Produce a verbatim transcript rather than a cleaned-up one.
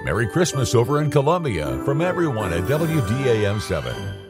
Merry Christmas over in Columbia from everyone at W D A M seven.